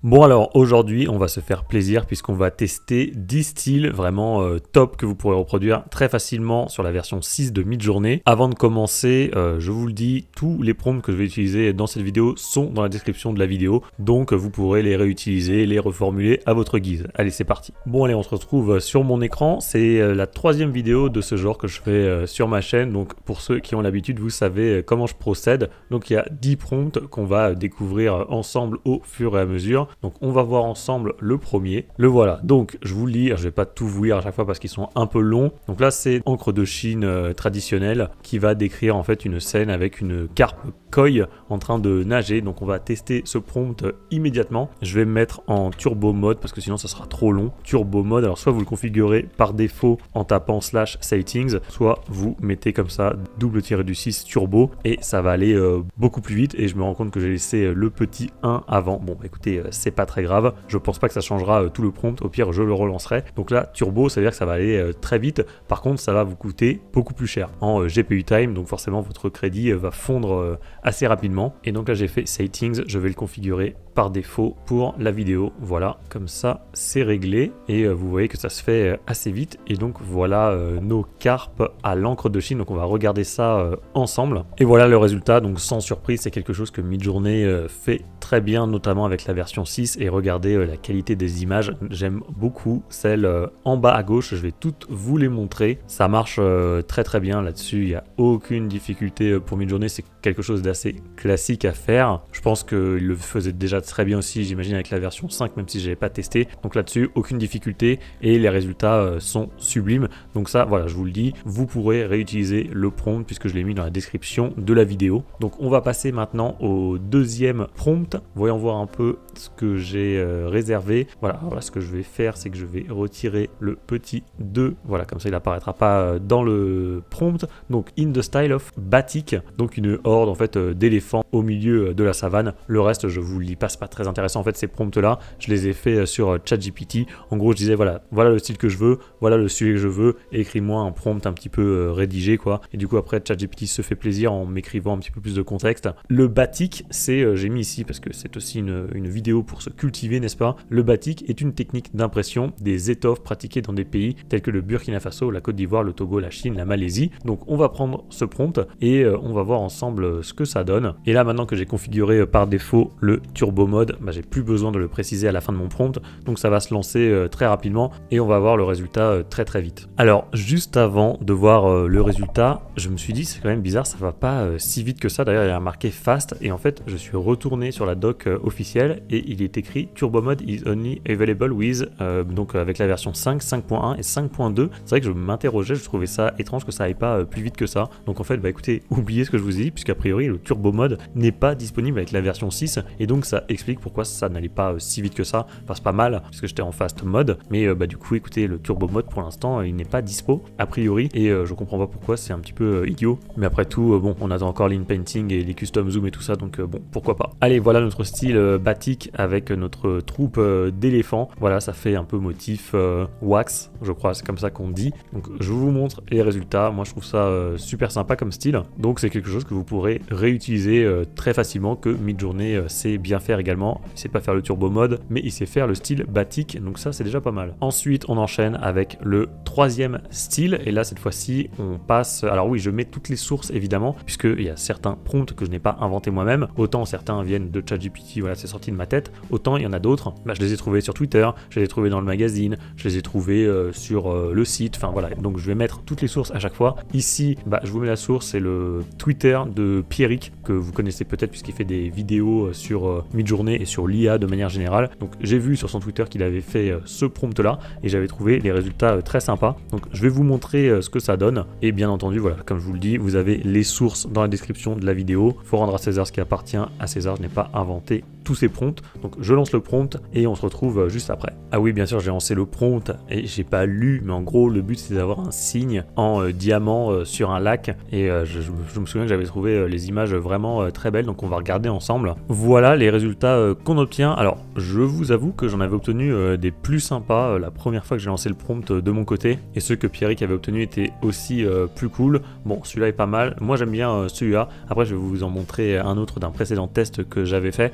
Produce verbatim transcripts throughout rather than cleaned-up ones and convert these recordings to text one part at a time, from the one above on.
Bon alors aujourd'hui on va se faire plaisir puisqu'on va tester dix styles vraiment euh, top que vous pourrez reproduire très facilement sur la version six de Midjourney. Avant de commencer, euh, je vous le dis, tous les prompts que je vais utiliser dans cette vidéo sont dans la description de la vidéo, donc vous pourrez les réutiliser, les reformuler à votre guise. Allez, c'est parti. Bon allez, on se retrouve sur mon écran, c'est la troisième vidéo de ce genre que je fais euh, sur ma chaîne, donc pour ceux qui ont l'habitude, vous savez comment je procède. Donc il y a dix prompts qu'on va découvrir ensemble au fur et à mesure. Donc on va voir ensemble le premier. Le voilà. Donc je vous le lis, je vais pas tout vous lire à chaque fois parce qu'ils sont un peu longs. Donc là c'est encre de Chine euh, traditionnelle qui va décrire en fait une scène avec une carpe koi en train de nager. Donc on va tester ce prompt immédiatement. Je vais me mettre en turbo mode parce que sinon ça sera trop long. Turbo mode, alors soit vous le configurez par défaut en tapant slash settings, soit vous mettez comme ça double tiré du six turbo et ça va aller euh, beaucoup plus vite. Et je me rends compte que j'ai laissé le petit un avant. Bon bah, écoutez, euh, c'est pas très grave, je pense pas que ça changera euh, tout le prompt, au pire je le relancerai. Donc là turbo, ça veut dire que ça va aller euh, très vite, par contre ça va vous coûter beaucoup plus cher en euh, G P U time, donc forcément votre crédit euh, va fondre euh, assez rapidement. Et donc là j'ai fait settings, je vais le configurer par défaut pour la vidéo, voilà, comme ça c'est réglé et euh, vous voyez que ça se fait euh, assez vite. Et donc voilà euh, nos carpes à l'encre de Chine, donc on va regarder ça euh, ensemble et voilà le résultat. Donc sans surprise, c'est quelque chose que Midjourney euh, fait très bien, notamment avec la version six. Et regardez euh, la qualité des images, j'aime beaucoup celle euh, en bas à gauche, je vais toutes vous les montrer. Ça marche euh, très très bien là-dessus, il n'y a aucune difficulté pour Midjourney, c'est quelque chose d'assez classique à faire. Je pense qu'il le faisait déjà très bien aussi, j'imagine, avec la version cinq, même si je n'avais pas testé. Donc là-dessus, aucune difficulté et les résultats euh, sont sublimes. Donc ça, voilà, je vous le dis, vous pourrez réutiliser le prompt puisque je l'ai mis dans la description de la vidéo. Donc on va passer maintenant au deuxième prompt. Voyons voir un peu ce que j'ai euh, réservé. Voilà, alors là, ce que je vais faire, c'est que je vais retirer le petit deux. Voilà, comme ça, il apparaîtra pas dans le prompt. Donc, in the style of batik, donc une horde en fait euh, d'éléphants au milieu de la savane. Le reste, je vous le lis pas, c'est pas très intéressant. En fait, ces prompts-là, je les ai fait sur ChatGPT. En gros, je disais, voilà, voilà le style que je veux, voilà le sujet que je veux, et écris-moi un prompt un petit peu euh, rédigé, quoi. Et du coup, après, ChatGPT se fait plaisir en m'écrivant un petit peu plus de contexte. Le batik, c'est, euh, j'ai mis ici parce que c'est aussi une, une vidéo pour se cultiver, n'est-ce pas? Le batik est une technique d'impression des étoffes pratiquées dans des pays tels que le Burkina Faso, la Côte d'Ivoire, le Togo, la Chine, la Malaisie. Donc, on va prendre ce prompt et euh, on va voir ensemble ce que ça donne. Et là, maintenant que j'ai configuré par défaut le turbo mode, bah, j'ai plus besoin de le préciser à la fin de mon prompt. Donc, ça va se lancer euh, très rapidement et on va voir le résultat euh, très très vite. Alors, juste avant de voir euh, le résultat, je me suis dit, c'est quand même bizarre, ça va pas euh, si vite que ça. D'ailleurs, il y a marqué fast et en fait, je suis retourné sur la doc euh, officielle et il est écrit turbo mode is only available with, euh, donc avec la version cinq, cinq point un et cinq point deux. C'est vrai que je m'interrogeais, je trouvais ça étrange que ça aille pas euh, plus vite que ça. Donc en fait, bah écoutez, oubliez ce que je vous ai dit, puisqu'a priori le turbo mode n'est pas disponible avec la version six et donc ça explique pourquoi ça n'allait pas euh, si vite que ça. Enfin, c'est pas mal puisque j'étais en fast mode, mais euh, bah du coup, écoutez, le turbo mode pour l'instant euh, il n'est pas dispo a priori et euh, je comprends pas pourquoi, c'est un petit peu euh, idiot. Mais après tout, euh, bon, on attend encore l'inpainting et les custom zoom et tout ça, donc euh, bon, pourquoi pas. Allez, voilà notre style euh, batik avec notre troupe euh, d'éléphants. Voilà, ça fait un peu motif euh, wax, je crois, c'est comme ça qu'on dit. Donc je vous montre les résultats. Moi je trouve ça euh, super sympa comme style. Donc c'est quelque chose que vous pourrez réutiliser euh, très facilement, que Midjourney euh, sait bien faire également. Il sait pas faire le turbo mode, mais il sait faire le style batik. Donc ça c'est déjà pas mal. Ensuite on enchaîne avec le troisième style. Et là cette fois-ci on passe... Alors oui, je mets toutes les sources évidemment, puisqu'il y a certains prompts que je n'ai pas inventé moi-même. Autant certains viennent de ChatGPT, voilà, c'est sorti de ma tête. Autant il y en a d'autres, bah, je les ai trouvés sur Twitter, je les ai trouvés dans le magazine, je les ai trouvés euh, sur euh, le site, enfin voilà. Donc je vais mettre toutes les sources à chaque fois. Ici, bah, je vous mets la source, c'est le Twitter de Pierrick, que vous connaissez peut-être puisqu'il fait des vidéos sur euh, Midjourney et sur l'I A de manière générale. Donc j'ai vu sur son Twitter qu'il avait fait euh, ce prompt-là et j'avais trouvé les résultats euh, très sympas. Donc je vais vous montrer euh, ce que ça donne. Et bien entendu, voilà, comme je vous le dis, vous avez les sources dans la description de la vidéo. Faut rendre à César ce qui appartient à César, je n'ai pas inventé tous ces prompts. Donc je lance le prompt et on se retrouve juste après. Ah oui, bien sûr, j'ai lancé le prompt et j'ai pas lu, mais en gros le but c'est d'avoir un signe en euh, diamant euh, sur un lac et euh, je, je, je me souviens que j'avais trouvé euh, les images vraiment euh, très belles, donc on va regarder ensemble. Voilà les résultats euh, qu'on obtient. Alors je vous avoue que j'en avais obtenu euh, des plus sympas euh, la première fois que j'ai lancé le prompt euh, de mon côté, et ceux que Pierrick avait obtenus étaient aussi euh, plus cool. Bon, celui-là est pas mal, moi j'aime bien euh, celui-là. Après je vais vous en montrer un autre d'un précédent test que j'avais fait, mais là-dessus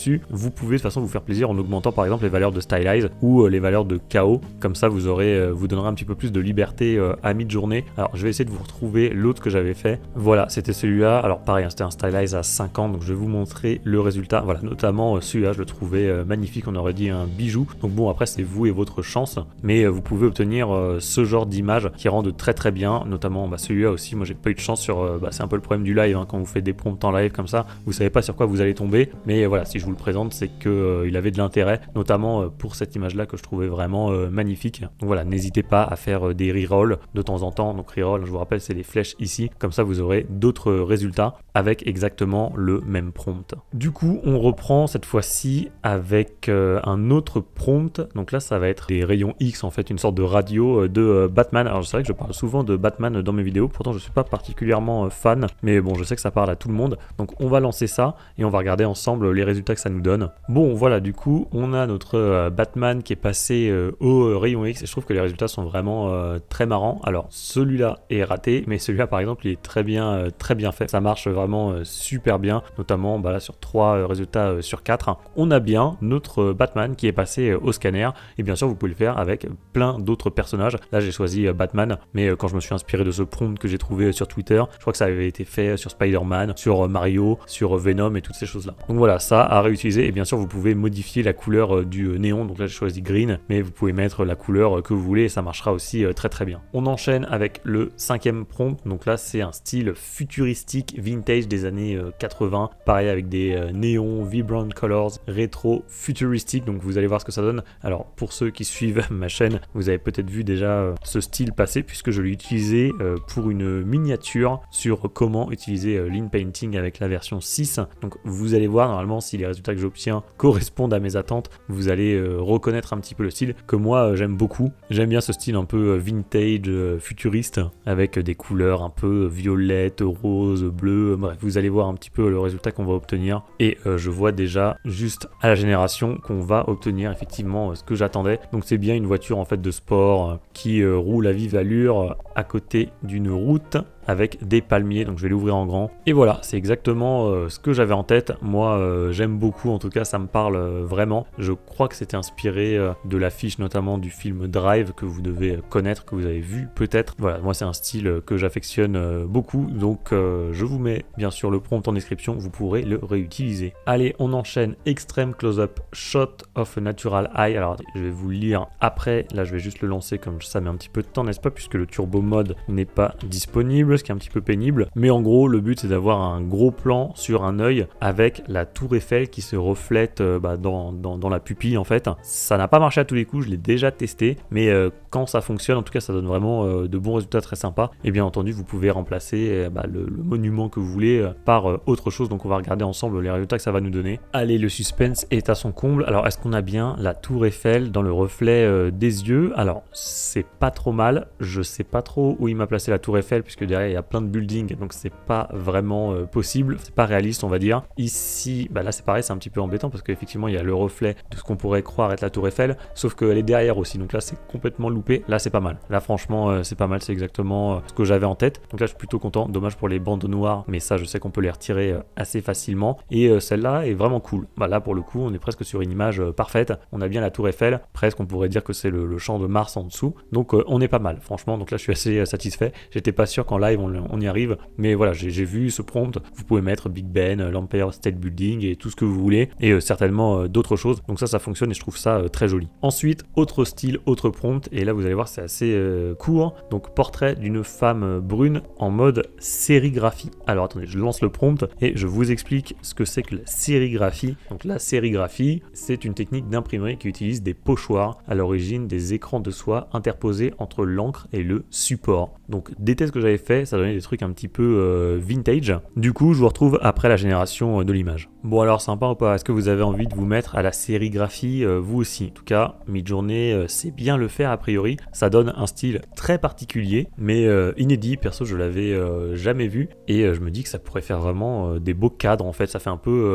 dessus, vous pouvez de toute façon vous faire plaisir en augmentant par exemple les valeurs de stylize ou euh, les valeurs de K O. Comme ça vous aurez, euh, vous donnerez un petit peu plus de liberté euh, à mi-journée. Alors je vais essayer de vous retrouver l'autre que j'avais fait. Voilà, c'était celui-là. Alors pareil, hein, c'était un stylize à cinquante, donc je vais vous montrer le résultat. Voilà, notamment euh, celui-là, je le trouvais euh, magnifique, on aurait dit un bijou. Donc bon, après c'est vous et votre chance, mais euh, vous pouvez obtenir euh, ce genre d'image qui rendent très très bien, notamment bah, celui-là aussi. Moi j'ai pas eu de chance sur, euh, bah, c'est un peu le problème du live, hein, quand vous faites des prompts en live comme ça, vous savez pas sur quoi vous allez tomber, mais euh, voilà, si je vous le présente, c'est que euh, il avait de l'intérêt, notamment euh, pour cette image-là que je trouvais vraiment euh, magnifique. Donc voilà, n'hésitez pas à faire euh, des rerolls de temps en temps. Donc reroll, je vous rappelle, c'est les flèches ici, comme ça vous aurez d'autres résultats avec exactement le même prompt. Du coup, on reprend cette fois-ci avec euh, un autre prompt. Donc là, ça va être des rayons X, en fait, une sorte de radio euh, de euh, Batman. Alors c'est vrai que je parle souvent de Batman dans mes vidéos, pourtant je suis pas particulièrement euh, fan, mais bon, je sais que ça parle à tout le monde. Donc on va lancer ça et on va regarder ensemble les résultats que ça nous donne. Bon, voilà, du coup, on a notre euh, Batman qui est passé euh, au euh, rayon X et je trouve que les résultats sont vraiment euh, très marrants. Alors celui-là est raté, mais celui-là par exemple, il est très bien, euh, très bien fait. Ça marche vraiment euh, super bien, notamment bah, là, sur trois euh, résultats euh, sur quatre. On a bien notre euh, Batman qui est passé euh, au scanner et bien sûr vous pouvez le faire avec plein d'autres personnages. Là j'ai choisi euh, Batman, mais euh, quand je me suis inspiré de ce prompt que j'ai trouvé euh, sur Twitter, je crois que ça avait été fait sur Spider-Man, sur euh, Mario, sur euh, Venom et toutes ces choses là. Donc voilà, ça à réutiliser et bien sûr vous pouvez modifier la couleur euh, du euh, néon. Donc là j'ai choisi green, mais vous pouvez mettre la couleur euh, que vous voulez et ça marchera aussi euh, très très bien. On enchaîne avec le cinquième prompt. Donc là c'est un style futuristique vintage des années euh, quatre-vingts, pareil avec des euh, néons, vibrant colors, rétro futuristique. Donc vous allez voir ce que ça donne. Alors pour ceux qui suivent ma chaîne, vous avez peut-être vu déjà euh, ce style passer puisque je l'ai utilisé euh, pour une miniature sur comment utiliser euh, l'in-painting avec la version six. Donc vous allez voir normalement si les résultats que j'obtiens correspondent à mes attentes, vous allez euh, reconnaître un petit peu le style que moi euh, j'aime beaucoup. J'aime bien ce style un peu euh, vintage, euh, futuriste, avec des couleurs un peu violettes, roses, bleues. Bref, vous allez voir un petit peu le résultat qu'on va obtenir et euh, je vois déjà juste à la génération qu'on va obtenir effectivement euh, ce que j'attendais. Donc c'est bien une voiture en fait de sport euh, qui euh, roule à vive allure euh, à côté d'une route avec des palmiers. Donc je vais l'ouvrir en grand et voilà, c'est exactement euh, ce que j'avais en tête. Moi euh, j'aime beaucoup, en tout cas ça me parle euh, vraiment. Je crois que c'était inspiré euh, de l'affiche notamment du film Drive que vous devez connaître, que vous avez vu peut-être. Voilà, moi c'est un style euh, que j'affectionne euh, beaucoup, donc euh, je vous mets bien sûr le prompt en description, vous pourrez le réutiliser. Allez, on enchaîne. Extreme close-up shot of a natural eye. Alors je vais vous le lire après, là je vais juste le lancer comme ça met un petit peu de temps, n'est-ce pas, puisque le turbo mode n'est pas disponible, ce qui est un petit peu pénible, mais en gros le but c'est d'avoir un gros plan sur un œil avec la tour Eiffel qui se reflète euh, bah, dans, dans, dans la pupille en fait. Ça n'a pas marché à tous les coups, je l'ai déjà testé, mais euh, quand ça fonctionne, en tout cas ça donne vraiment euh, de bons résultats très sympas. Et bien entendu vous pouvez remplacer euh, bah, le, le monument que vous voulez euh, par euh, autre chose. Donc on va regarder ensemble les résultats que ça va nous donner. Allez, le suspense est à son comble. Alors est-ce qu'on a bien la tour Eiffel dans le reflet euh, des yeux? Alors c'est pas trop mal, je sais pas trop où il m'a placé la tour Eiffel puisque derrière il y a plein de buildings, donc c'est pas vraiment euh, possible, c'est pas réaliste on va dire. Ici, bah là c'est pareil, c'est un petit peu embêtant parce qu'effectivement il y a le reflet de ce qu'on pourrait croire être la tour Eiffel, sauf qu'elle est derrière aussi, donc là c'est complètement loupé. Là c'est pas mal, là franchement euh, c'est pas mal, c'est exactement euh, ce que j'avais en tête. Donc là je suis plutôt content, dommage pour les bandes noires, mais ça je sais qu'on peut les retirer euh, assez facilement. Et euh, celle-là est vraiment cool. Bah là pour le coup on est presque sur une image euh, parfaite, on a bien la tour Eiffel, presque on pourrait dire que c'est le, le champ de Mars en dessous, donc euh, on est pas mal franchement. Donc là je suis assez euh, satisfait, j'étais pas sûr qu'en live on, on y arrive, mais voilà, j'ai vu ce prompt. Vous pouvez mettre Big Ben, l'Empire State Building et tout ce que vous voulez, et euh, certainement euh, d'autres choses. Donc ça, ça fonctionne et je trouve ça euh, très joli. Ensuite, autre style, autre prompt, et là vous allez voir, c'est assez euh, court. Donc portrait d'une femme brune en mode sérigraphie. Alors attendez, je lance le prompt et je vous explique ce que c'est que la sérigraphie. Donc la sérigraphie, c'est une technique d'imprimerie qui utilise des pochoirs, à l'origine des écrans de soie interposés entre l'encre et le support. Donc des tests que j'avais fait, ça donnait des trucs un petit peu euh, vintage. Du coup, je vous retrouve après la génération de l'image. Bon alors, sympa ou pas? Est-ce que vous avez envie de vous mettre à la sérigraphie euh, vous aussi? En tout cas, Midjourney euh, sait bien le faire a priori. Ça donne un style très particulier, mais euh, inédit. Perso, je l'avais euh, jamais vu et euh, je me dis que ça pourrait faire vraiment euh, des beaux cadres en fait. Ça fait un peu euh,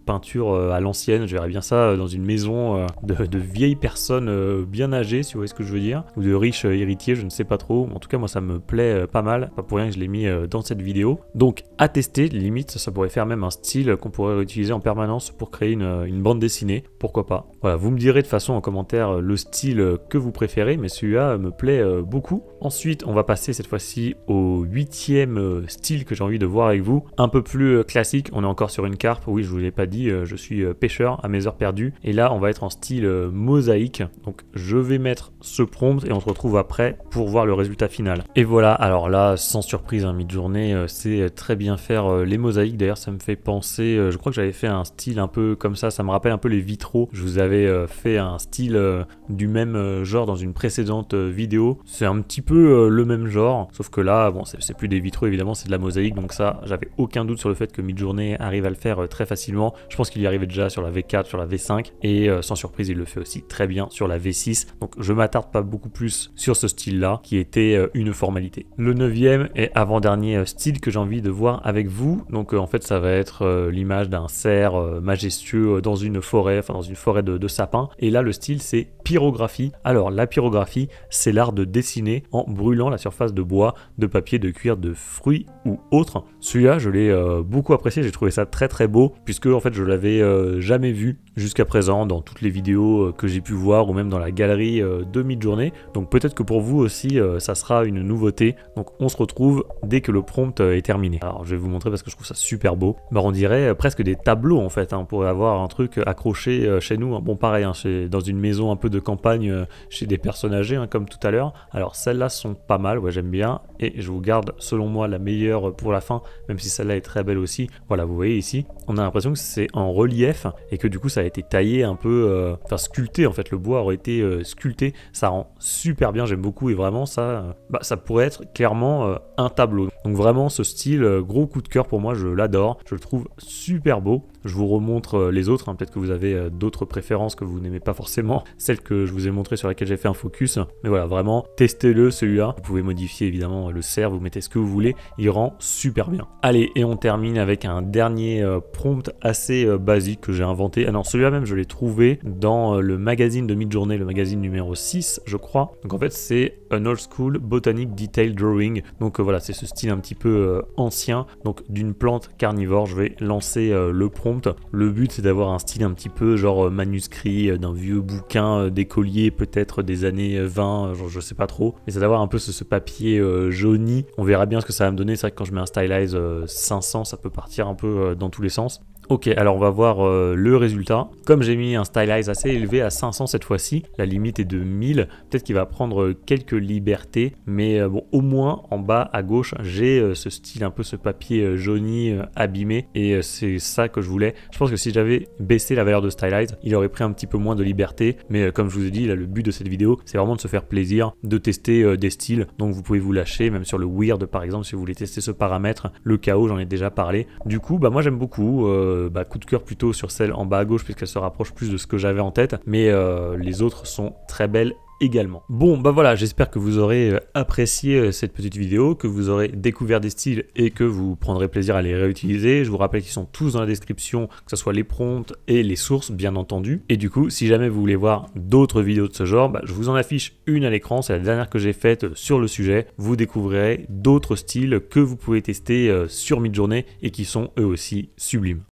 peinture euh, à l'ancienne. Je verrais bien ça euh, dans une maison euh, de, de vieilles personnes euh, bien âgées, si vous voyez ce que je veux dire, ou de riches euh, héritiers, je ne sais pas trop. En tout cas, moi, ça me plaît euh, pas mal. Pas pour rien que je l'ai mis euh, dans cette vidéo. Donc, à tester, limite, ça pourrait faire même un style qu'on pourrait réutiliser en permanence pour créer une, une bande dessinée. Pourquoi pas. Voilà, vous me direz de façon en commentaire le style que vous préférez, mais celui-là me plaît euh, beaucoup. Ensuite, on va passer cette fois-ci au huitième euh, style que j'ai envie de voir avec vous. Un peu plus euh, classique, on est encore sur une carpe. Oui, je vous l'ai pas dit, euh, je suis euh, pêcheur à mes heures perdues. Et là, on va être en style euh, mosaïque. Donc, je vais mettre ce prompt et on se retrouve après pour voir le résultat final. Et voilà, alors là, sans surprise, hein, mid-journée, euh, c'est très bien faire euh, les mosaïques. D'ailleurs, ça me fait penser, euh, je crois que j'avais fait un style un peu comme ça, ça me rappelle un peu les vitraux. Je vous avais euh, fait un style euh, du même euh, genre dans une précédente euh, vidéo. C'est un petit peu euh, le même genre, sauf que là, bon, c'est plus des vitraux évidemment, c'est de la mosaïque, donc ça, j'avais aucun doute sur le fait que Midjourney arrive à le faire euh, très facilement. Je pense qu'il y arrivait déjà sur la V quatre, sur la V cinq, et euh, sans surprise, il le fait aussi très bien sur la V six. Donc je m'attarde pas beaucoup plus sur ce style-là, qui était euh, une formalité. Le neuvième et avant-dernier euh, style que j'ai envie de voir avec vous, donc euh, en fait, ça va être euh, l'image d'un cerf euh, majestueux euh, dans une forêt, enfin dans une forêt de, de sapins, et là, le style, c'est pyrographie. Alors, la pyrographie, c'est l'art de dessiner en brûlant la surface de bois, de papier, de cuir, de fruits ou autre. Celui-là, je l'ai euh, beaucoup apprécié, j'ai trouvé ça très très beau, puisque en fait, je l'avais euh, jamais vu jusqu'à présent dans toutes les vidéos euh, que j'ai pu voir, ou même dans la galerie euh, de Midjourney. Donc peut-être que pour vous aussi, euh, ça sera une nouveauté. Donc on se retrouve dès que le prompt euh, est terminé. Alors, je vais vous montrer parce que je trouve ça super beau. Bah, on dirait euh, presque des tableaux en fait, hein. On pourrait avoir un truc accroché euh, chez nous. Bon, pareil, hein, chez, dans une maison un peu de campagne, euh, chez des personnes âgées, hein, comme tout à l'heure. Alors celles-là sont pas mal, ouais, j'aime bien, et je vous garde selon moi la meilleure pour la fin, même si celle-là est très belle aussi. Voilà, vous voyez ici, on a l'impression que c'est en relief et que du coup ça a été taillé un peu, euh, enfin sculpté en fait, le bois aurait été euh, sculpté, ça rend super bien, j'aime beaucoup, et vraiment ça, euh, bah, ça pourrait être clairement euh, un tableau. Donc vraiment ce style, euh, gros coup de cœur pour moi, je l'adore, je le trouve super beau. Je vous remontre euh, les autres, hein. Peut-être que vous avez euh, d'autres préférences que vous n'aimez pas forcément, celles que je vous ai montrées sur lesquelles j'ai fait un focus, mais voilà, vraiment testez-le celui-là. Vous pouvez modifier évidemment le cerf, vous mettez ce que vous voulez, il rend super bien. Allez, et on termine avec un dernier euh, prompt assez euh, basique que j'ai inventé. Ah non, celui-là même je l'ai trouvé dans euh, le magazine de Midjourney, le magazine numéro six je crois. Donc en fait c'est un old school botanic detail drawing. Donc euh, voilà, c'est ce style un petit peu euh, ancien, donc d'une plante carnivore. Je vais lancer euh, le prompt. Le but c'est d'avoir un style un petit peu genre euh, manuscrit euh, d'un vieux bouquin euh, d'écolier peut-être des années vingt, genre, je sais pas trop, mais c'est d'avoir un peu ce, ce papier euh, jauni. On verra bien ce que ça va me donner. C'est vrai que quand je mets un stylize euh, cinq cents, ça peut partir un peu euh, dans tous les sens. Ok, alors on va voir euh, le résultat. Comme j'ai mis un stylize assez élevé à cinq cents cette fois-ci, la limite est de mille, peut-être qu'il va prendre quelques libertés, mais euh, bon, au moins en bas à gauche, j'ai euh, ce style un peu ce papier euh, jauni euh, abîmé, et euh, c'est ça que je voulais. Je pense que si j'avais baissé la valeur de stylize, il aurait pris un petit peu moins de liberté, mais euh, comme je vous ai dit, là, le but de cette vidéo, c'est vraiment de se faire plaisir, de tester euh, des styles, donc vous pouvez vous lâcher, même sur le weird par exemple, si vous voulez tester ce paramètre, le chaos, j'en ai déjà parlé. Du coup, bah moi j'aime beaucoup, euh, Bah, coup de cœur plutôt sur celle en bas à gauche puisqu'elle se rapproche plus de ce que j'avais en tête, mais euh, les autres sont très belles également. Bon bah voilà, j'espère que vous aurez apprécié cette petite vidéo, que vous aurez découvert des styles et que vous prendrez plaisir à les réutiliser. Je vous rappelle qu'ils sont tous dans la description, que ce soit les prompts et les sources bien entendu. Et du coup, si jamais vous voulez voir d'autres vidéos de ce genre, bah, je vous en affiche une à l'écran, c'est la dernière que j'ai faite sur le sujet. Vous découvrirez d'autres styles que vous pouvez tester sur Midjourney et qui sont eux aussi sublimes.